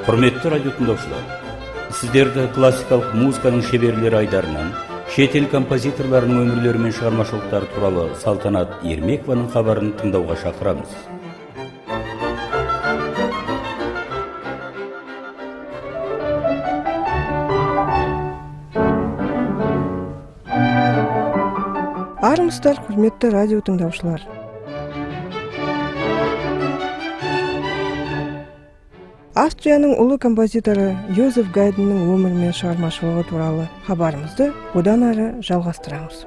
Құрметті радио тыңдаушылар, сіздерді классикалық музыканың шеберлері айдарынан шет ел композиторларының өмірлері мен шығармашылықтары туралы Салтанат Ермекованың хабарын тыңдауға шақырамыз. Армысыздар, құрметті радио тыңдаушылар. Австрияның ұлы композиторы Йозеф Гайднның өмірі мен шығармашылығы туралы хабарымызды одан ары жалғастырамыз.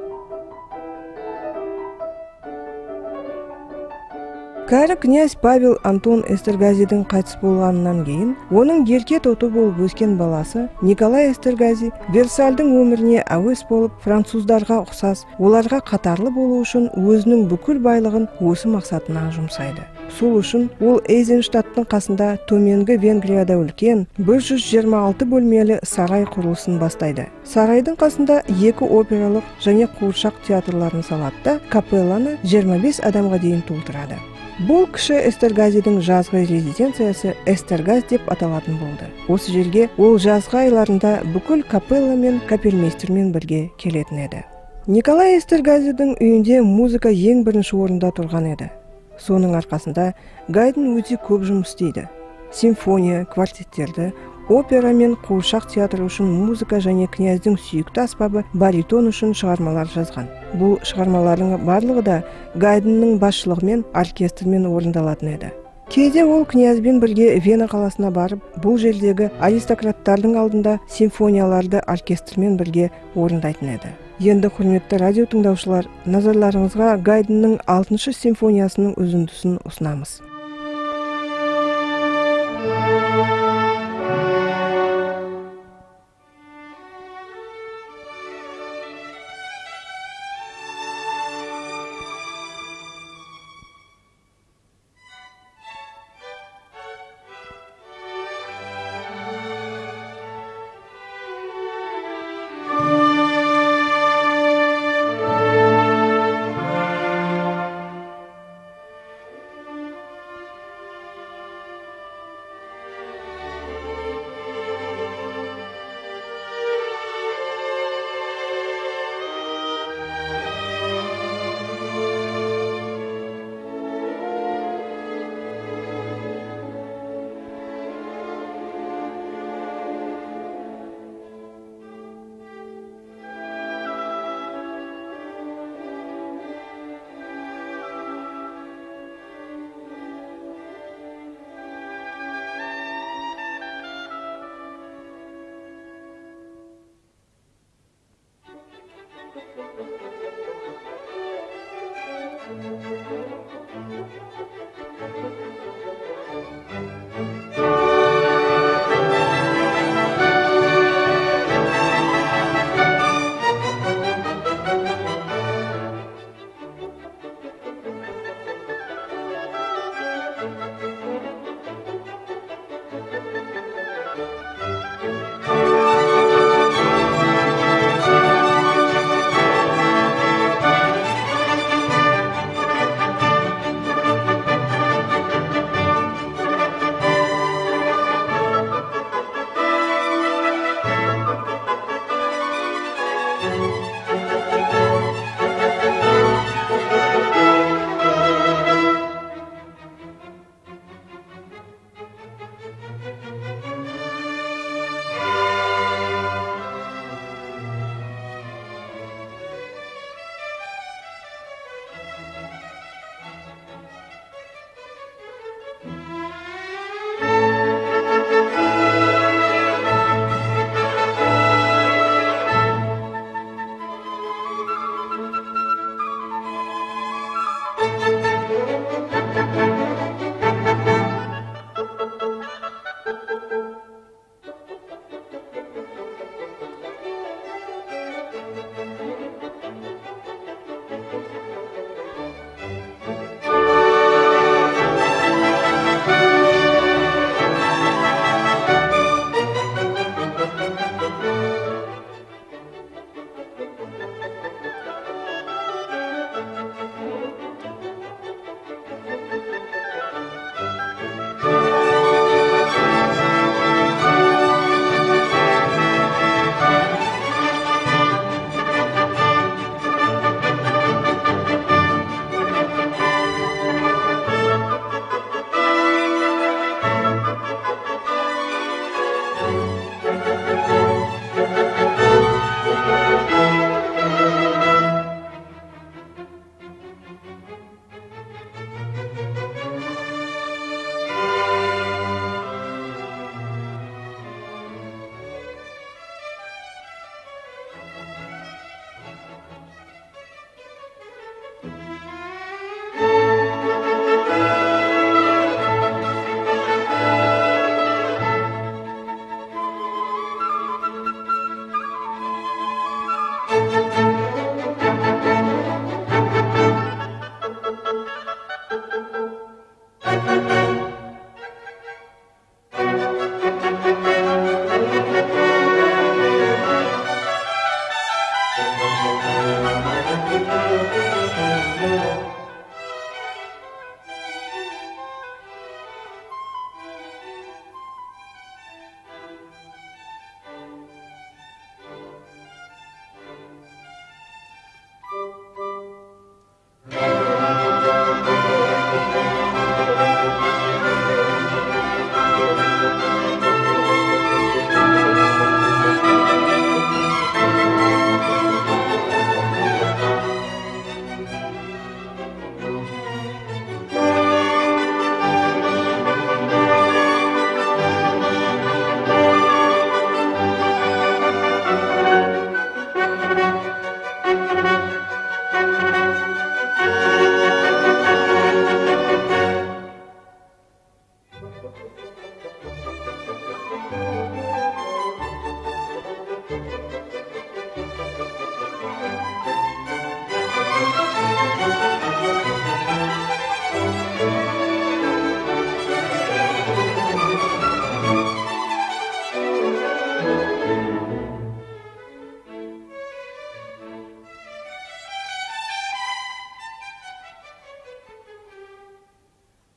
Кәрі князь Павел Антон Эстергазидің қайтыс болғанынан кейін, оның ерке тоты болып өскен баласы Николай Эстергази Версальдың өміріне әуес болып, француздарға ұқсас, оларға қатарлы болу үшін өзінің бүкіл байлығын осы мақсатына жұмсайды. Сол үшін ол Эйзенштадттың қасында төменгі Венгрияда үлкен 126 бөлмелі сарай құрылысын бастайды. Сарайдың қасында 2 опералық және қуыршақ театрларын салады да, капелланы 25 адамға дейін толтырады. Бұл кіші Эстергазидің жазғы резиденциясы Эстергаз деп аталатын болды. Осы жерге ол жазғы айларында бүкіл капелла мен капельмейстермен бірге келетін еді. Николай Эстергазидің үйінде музыка ең бірінші орында тұрған еді. Соның арқасында Гайдн өте көп жұмыс істейді. Симфония, квартеттерді, опера мен қуыршақ театры үшін музыка және князьдің сүйікті аспабы баритон үшін шығармалар жазған. Бұл шығармалардың барлығы да Гайднның басшылығымен оркестрмен орындалатын еді. Кейде ол князьбен бірге Вена қаласына барып, бұл жердегі аристократтардың алдында симфонияларды оркестрмен бірге орындайтын еді. Енді құрметті радио тыңдаушылар, назарларыңызға Гайднның 6-шы симфониясының үзіндісін ұсынамыз.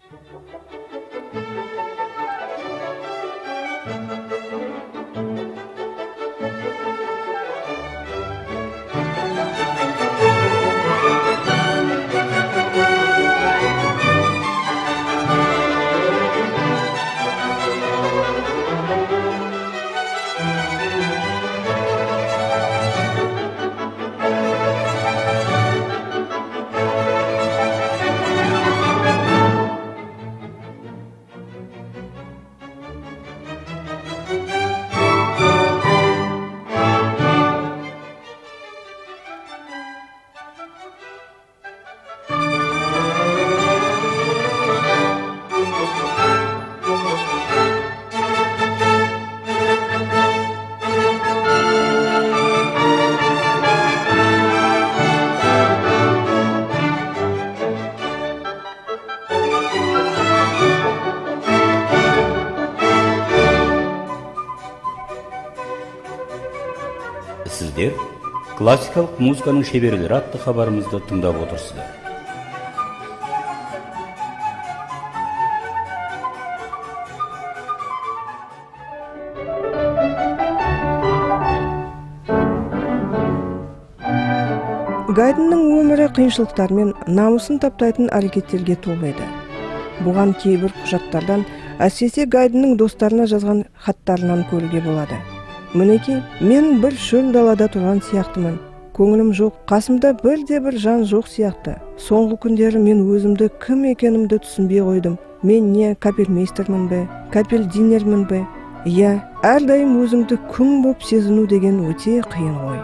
Сіздер классикалық музыканың шеберлері атты хабарымызды тыңдап отырсыздар. Гайдынның өмірі қиыншылықтар мен намысын таптайтын әрекеттерге толы еді. Бұған кейбір құжаттардан, әсіресе Гайдынның достарына жазған хаттарынан көруге болады. Мінекей, мен бір шөл далада тұрған сияқтымын. Көңілім жоқ, қасымда бір жан жоқ сияқты. Соңғы күндері мен өзімді кім екенімді түсінбей қойдым. Мен не капельмейстермін бе, капельдинермін бе? Иә, әрдайым өзіңді күң боп сезіну деген өте қиын ғой.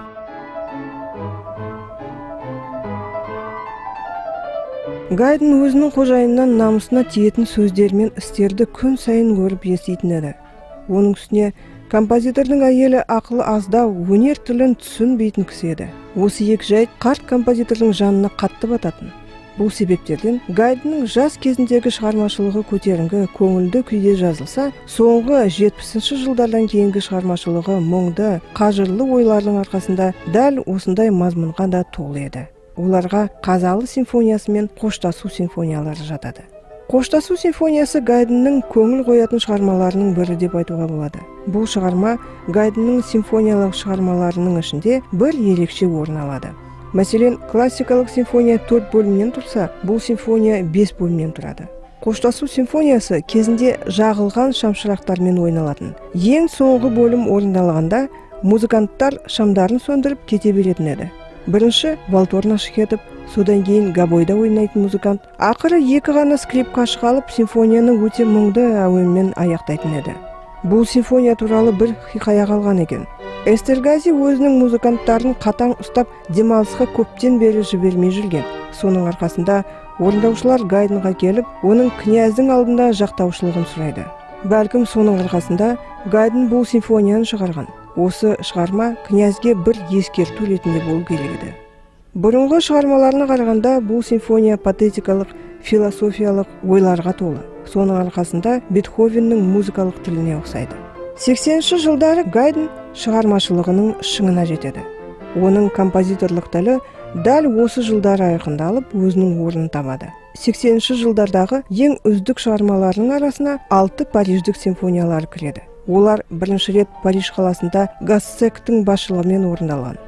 Гайдын өзінің қожайыннан намысына тиетін сөздер мен істерді күн сайын көріп еститін еді. Оның үстіне композитордың әйелі ақылы аздау, өнер тілін түсінбейтін кісі еді. Осы екі жайт қарт композитордың жанына қатты бататын. Бұл себептерден Гайдынның жас кезіндегі шығармашылығы көтеріңкі, көңілді күйде жазылса, соңғы 70-ші жылдардан кейінгі шығармашылығы мұңды, қажырлы ойлардың арқасында дәл осындай мазмұнға да толы еді. Оларға Қазалы симфониясы мен Қоштасу симфониялары жатады. Қоштасу симфониясы Гайдынның көңіл қоятын шығармаларының бірі деп айтуға болады. Бұл шығарма Гайдынның симфониялық шығармаларының ішінде бір ерекше орын алады. Мәселен, классикалық симфония 4 бөлімнен тұрса, бұл симфония 5 бөлімнен тұрады. Қоштасу симфониясы кезінде жағылған шамшырақтармен ойналатын. Ең соңғы бөлім орындалғанда музыканттар шамдарын сөндіріп кете беретін еді. Бірінші валторна етіп, содан кейін габойда ойнайтын музыкант ақыры екі ғана скрипкашы қалып симфонияны өте мұңды әуенмен аяқтайтын еді. Бұл симфония туралы бір хикая қалған екен. Эстергази өзінің музыканттарын қатаң ұстап демалысқа көптен бері жібермей жүрген. Соның арқасында орындаушылар Гайдынға келіп, оның князьдің алдында жақтаушылығын сұрайды. Бәлкім соның арқасында Гайдын бұл симфонияны шығарған. Осы шығарма князьге бір ескерту ретінде болу керек еді. Бұрынғы шығармаларына қарағанда бұл симфония патетикалық, философиялық ойларға толы. Соның арқасында Бетховеннің музыкалық тіліне ұқсайды. 80-ші жылдары Гайдын шығармашылығының шыңына жетеді. Оның композиторлық тілі дәл осы жылдары айқындалып, өзінің орнын табады. 80-ші жылдардағы ең үздік шығармаларының арасына 6 париждік симфониялар кіреді. Олар бірінші рет Париж қаласында Гассектің басшылығымен орындалған.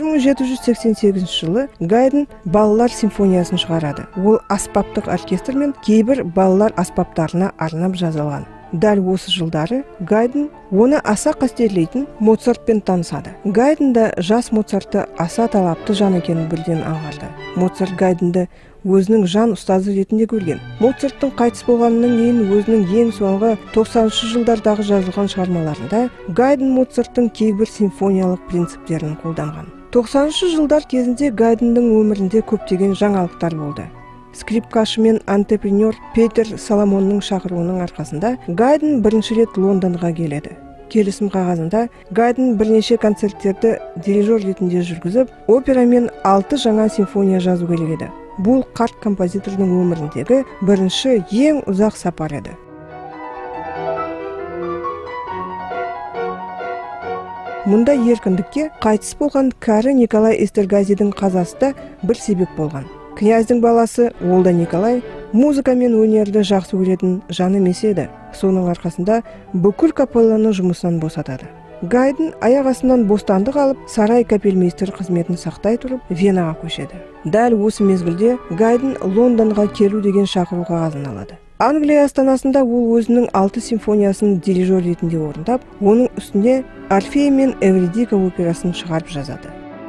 1788 жылы Гайдын балалар симфониясын шығарады. Ол аспаптық оркестр мен кейбір балалар аспаптарына арнап жазылған. Дәл осы жылдары Гайдын оны аса қастерлейтін Моцартпен танысады. Гайдын да жас Моцартты аса талапты жан екенін бірден аңғарды. Моцарт Гайдынды өзінің жан ұстазы ретінде көрген. Моцарттың қайтыс болғанынан кейін өзінің ең соңғы 90-шы жылдардағы жазылған шығармаларында Гайдын Моцарттың кейбір симфониялық принциптерін қолданған. 90-шы жылдар кезінде Гайдынның өмірінде көптеген жаңалықтар болды. Скрипкашы мен антрепренер Петер Соломонның шақыруының арқасында Гайдын бірінші рет Лондонға келеді. Келісім қағазында Гайдын бірнеше концерттерді дирижер ретінде жүргізіп, опера мен 6 жаңа симфония жазу керек еді. Бұл қарт композитордың өміріндегі бірінші ең ұзақ сапар еді. Мұнда еркіндікке қайтыс болған кәрі Николай Эстергазидің қазасы да бір себеп болған. Князьдің баласы, ол да Николай, музыка мен өнерді жақсы көретін жан емес еді. Соның арқасында бүкіл капелланы жұмысынан босатады. Гайден аяқ астынан бостандық алып, сарай капельмейстер қызметін сақтай тұрып, Венаға көшеді. Дәл осы мезгілде Гайден Лондонға келу деген шақыру қағазын алады. Англия астанасында ол өзінің 6 симфониясын дирижер ретінде орындап, оның үстіне Орфей мен Эвридика операсын шығарып жазады.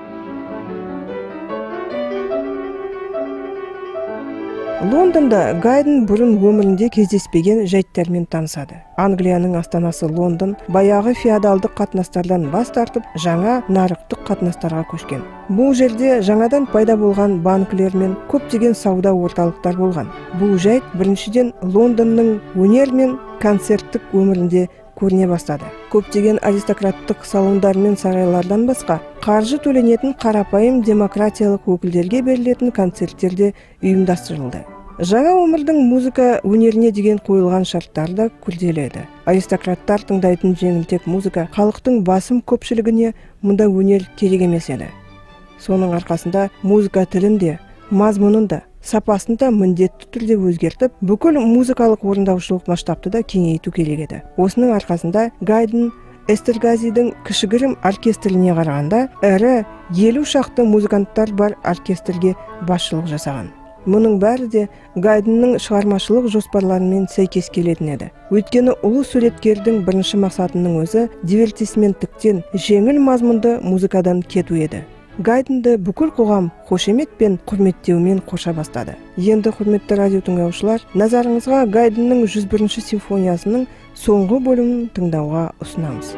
Лондонда Гайден бұрын өмірінде кездеспеген жайттармен танысады. Англияның астанасы Лондон баяғы феодалдық қатынастардан бас тартып, жаңа нарықтық қатынастарға көшкен. Бұл жерде жаңадан пайда болған банкілер мен көптеген сауда орталықтар болған. Бұл жайт біріншіден Лондонның өнер мен концерттік өмірінде көріне бастады. Көптеген аристократтық салондар мен сарайлардан басқа, қаржы төленетін қарапайым демократиялық өкілдерге берілетін концерттерде ұйымдастырылды. Жаңа өмірдің музыка өнеріне деген қойылған шарттар да күрделі еді. Аристократтар тыңдайтын жеңілтек музыка халықтың басым көпшілігіне мұнда өнер керек емес еді. Соның арқасында музыка тілін де, мазмұнын да, сапасын да міндетті түрде өзгертіп, бүкіл музыкалық орындаушылық масштабты да кеңейту керек еді. Осының арқасында Гайден Эстергазидің кішігірім оркестріне қарағанда ірі 50 шақты музыканттар бар оркестрге басшылық жасаған. Мұның бәрі де Гайденнің шығармашылық жоспарларымен сәйкес келетін еді. Өйткені ұлы суреткердің бірінші мақсатының өзі дивертисменттіктен жеңіл мазмұнды музыкадан кету еді. Гайденді бүкіл қоғам қошемет пен құрметтеумен қоша бастады. Енді құрметті радио тыңдаушылар, назарыңызға Гайденнің 101-ші симфониясының соңғы бөлімін тыңдауға ұсынамыз.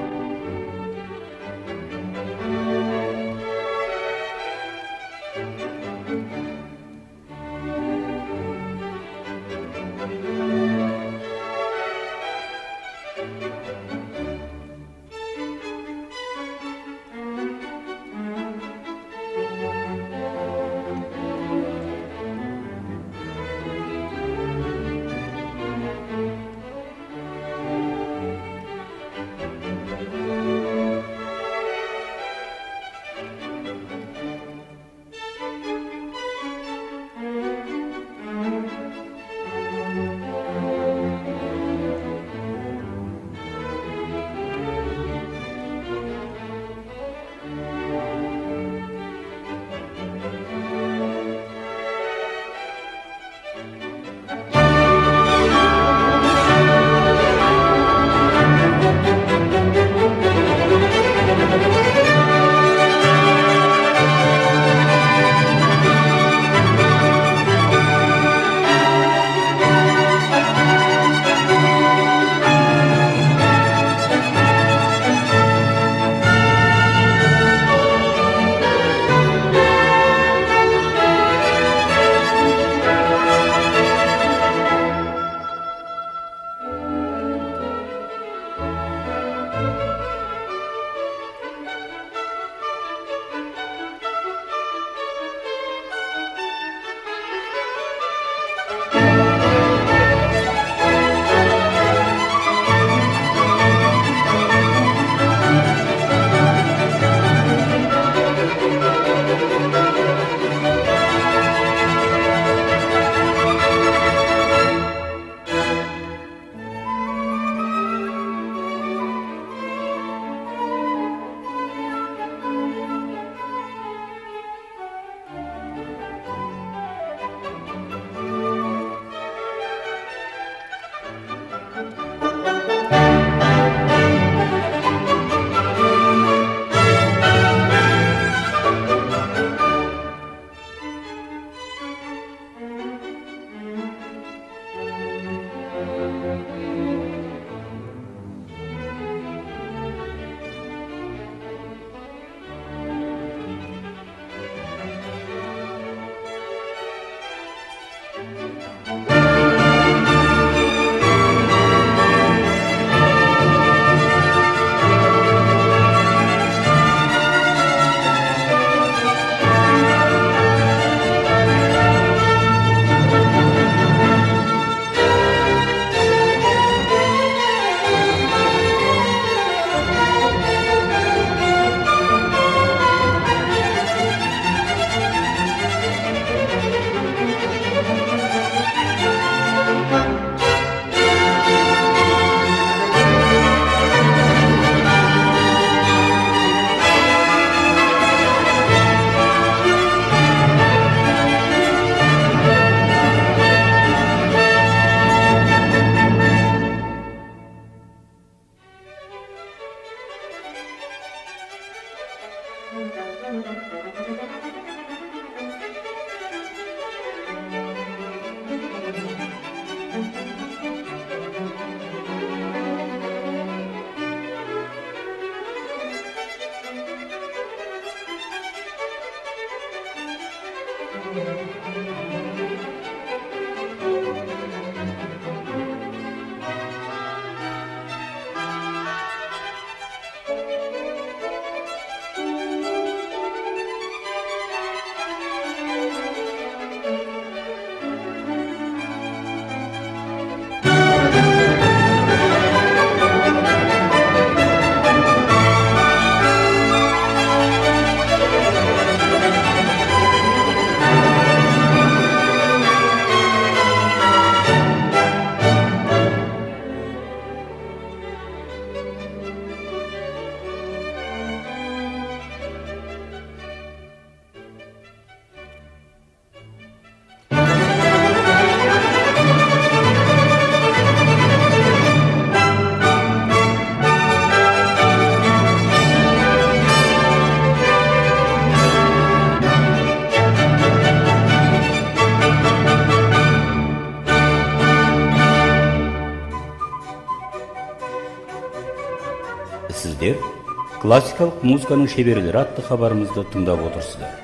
сіздер классикалық музыканың шеберлері атты хабарымызды тыңдап отырсыздар.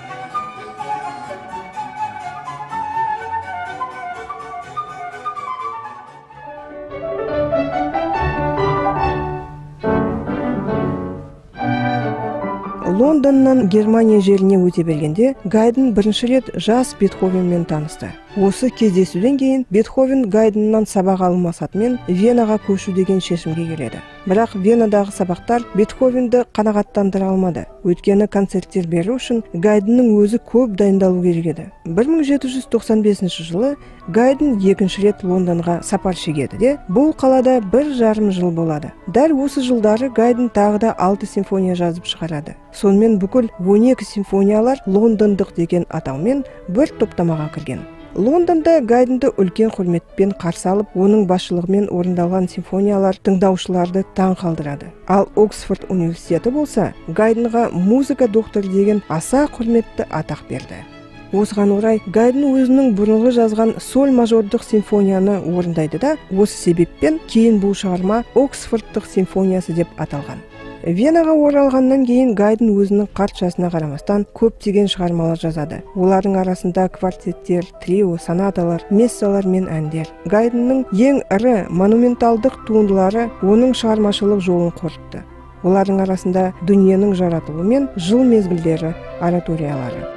Лондоннан Германия жеріне өте бергенде Гайден бірінші рет жас Бетховенмен танысты. Осы кездесуден кейін Бетховен Гайденнан сабақ алу мақсатымен Венаға көшу деген шешімге келеді. Бірақ Венадағы сабақтар Бетховенді қанағаттандыра алмады. Өйткені концерттер беру үшін Гайденнің өзі көп дайындалу керек еді. 1795 жылы Гайден екінші рет Лондонға сапар шегеді де, бұл қалада 1,5 жыл болады. Дәл осы жылдары Гайден тағы да 6 симфония жазып шығарады. Сонымен бүкіл 12 симфониялар лондондық деген атаумен бір топтамаға кірген. Лондонда Гайденді үлкен құрметпен қарсы алып, оның басшылығымен орындалған симфониялар тыңдаушыларды таң қалдырады. Ал Оксфорд университеті болса, Гайденға музыка докторы деген аса құрметті атақ берді. Осыған орай Гайден өзінің бұрынғы жазған соль мажордық симфонияны орындайды да, осы себеппен кейін бұл шығарма Оксфордтық симфониясы деп аталған. Венаға оралғаннан кейін Гайден өзінің қарт жасына қарамастан көптеген шығармалар жазады. Олардың арасында квартеттер, трио, сонаталар, мессалар мен әндер. Гайденнің ең ірі монументалдық туындылары оның шығармашылық жолын қорытты. Олардың арасында дүниенің жаратылуы мен жыл мезгілдері ораториялары.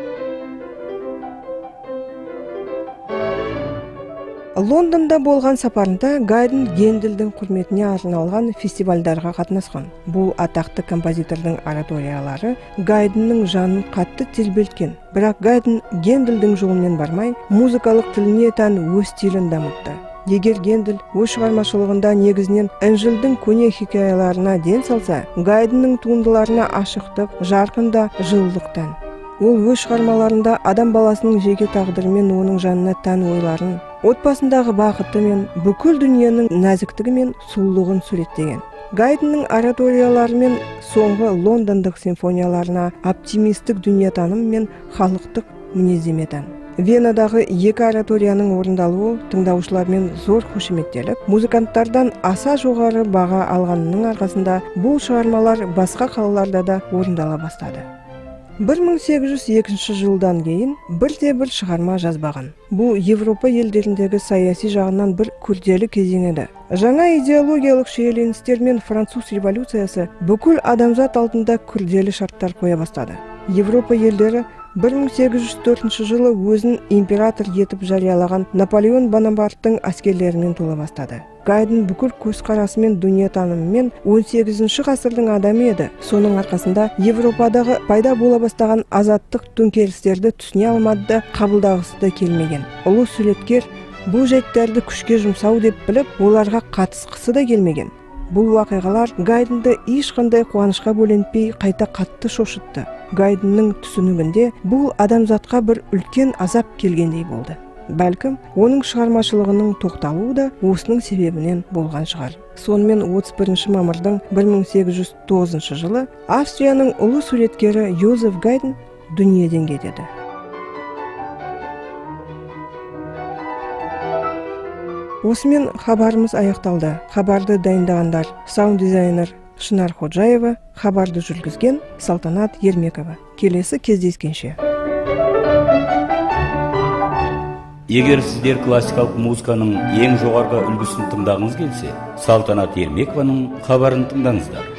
Лондонда болған сапарында Гайден Генделдің құрметіне арналған фестивальдарға қатынасқан. Бұл атақты композитордың ораториялары Гайденнің жанын қатты тербелткен. Бірақ Гайден Генделдің жолымен бармай, музыкалық тіліне тән өз стилін дамытты. Егер Гендел өз шығармашылығында негізінен Інжілдің көне хикаяларына ден салса, Гайденнің туындыларына ашықтық, жарқында жылылық тән. Ол өз шығармаларында адам баласының жеке тағдыры мен оның жанына тән ойларын, отбасындағы бақыты мен бүкіл дүниенің нәзіктігі мен сұлулығын суреттеген. Гайденнің ораториялары мен соңғы лондондық симфонияларына оптимистік дүниетаным мен халықтық мінездеме тән. Венадағы екі ораторияның орындалуы тыңдаушылармен зор қошеметтеліп, музыканттардан аса жоғары баға алғанының арқасында бұл шығармалар басқа қалаларда да орындала бастады. 1802 жылдан кейін бірде-бір шығарма жазбаған. Бұл Европа елдеріндегі саяси жағынан бір күрделі кезең еді. Жаңа идеологиялық шиеленістер мен француз революциясы бүкіл адамзат алдында күрделі шарттар қоя бастады. Европа елдері 1804 жылы өзін император етіп жариялаған Наполеон Бонапарттың әскерлерімен тола бастады. Гайден бүкіл көзқарасы мен дүниетанымымен 18 ғасырдың адамы еді. Соның арқасында Европадағы пайда бола бастаған азаттық төңкерістерді түсіне алмады да, қабылдағысы да келмеген. Ұлы суреткер бұл жайттарды күшке жұмсау деп біліп, оларға қатысқысы да келмеген. Бұл уақиғалар Гайденді ешқандай қуанышқа бөленбей қайта қатты шошытты. Гайденнің түсінігінде бұл адамзатқа бір үлкен азап келгендей болды. Бәлкім, оның шығармашылығының тоқталуы да осының себебінен болған шығар. Сонымен 31 мамырдың 1809 жылы Австрияның ұлы суреткері Йозеф Гайден дүниеден кетеді. Осымен хабарымыз аяқталды. Хабарды дайындағандар саунд дизайнер Шынар Ходжаева, хабарды жүргізген Салтанат Ермекова. Келесі кездескенше. Егер сіздер классикалық музыканың ең жоғарғы үлгісін тыңдағыңыз келсе, Салтанат Ермекованың хабарын тыңдаңыздар.